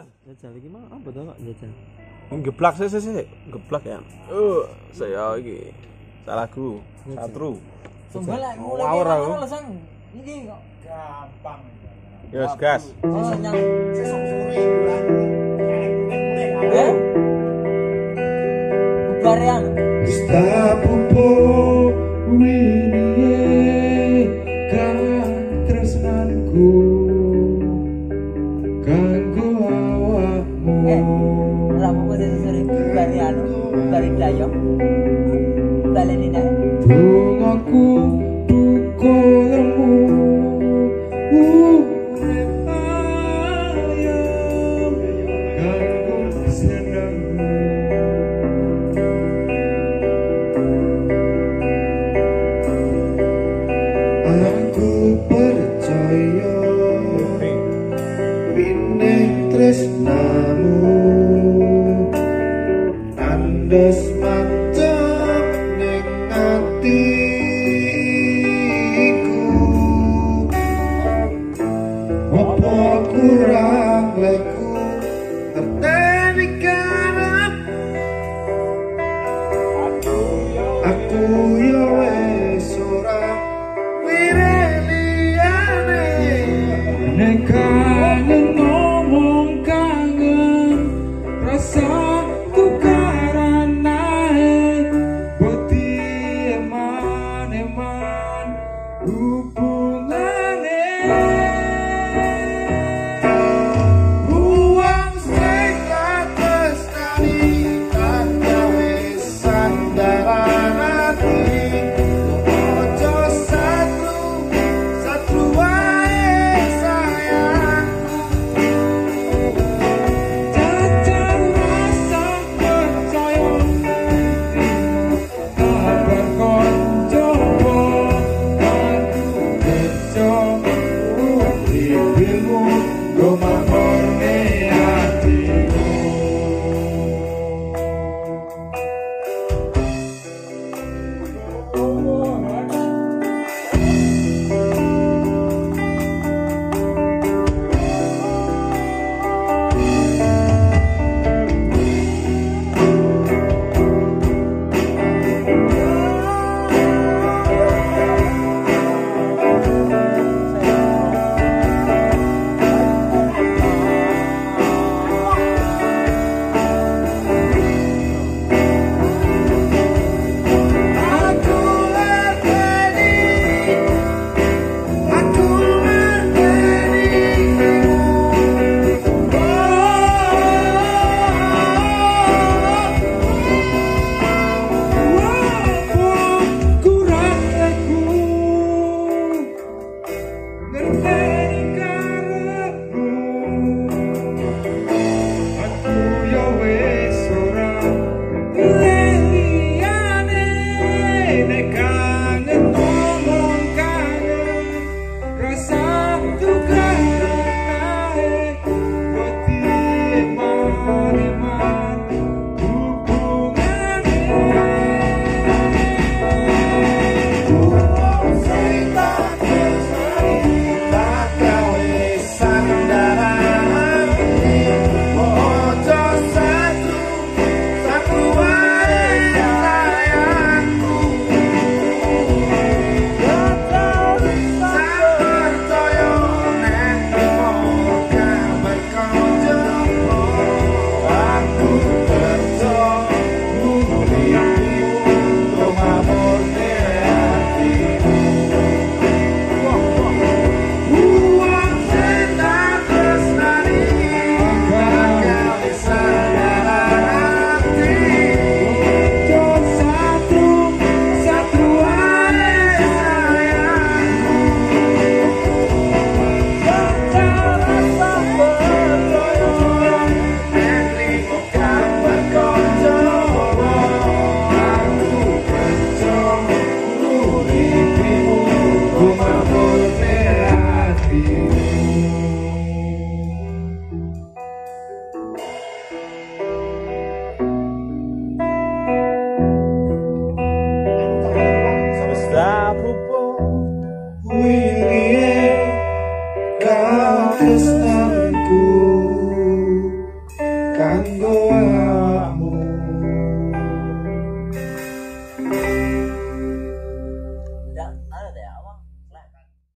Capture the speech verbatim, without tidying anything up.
Jajal iki mah apa to kok jajal? Geblak sih sih sih, geblak ya. Eh, saya iki salahku, satru. Sumpah lah, mulai Ngawur aku. kayak langsung ini kok gampang. Yes, gas. Oh, yang Sesuk sore bulan. eh bubaran. Wis tak pupo wingi kang tresnanku kanggo awakmu. Eh, ora apa sesuk sore bubare anu, bubare dayo. Baleni nek. Tungaku dukormu urip ayam kanggo senengmu. Aku percaya wineh tresnamu andes mantep ning atiku. Apa kurang leku ngerteni karepmu. Aku yo wis ora wireliane nek kangen ngomong kangen rasa tukaran naik boti eman-eman hubungane buang sing atas kanggo awakmu.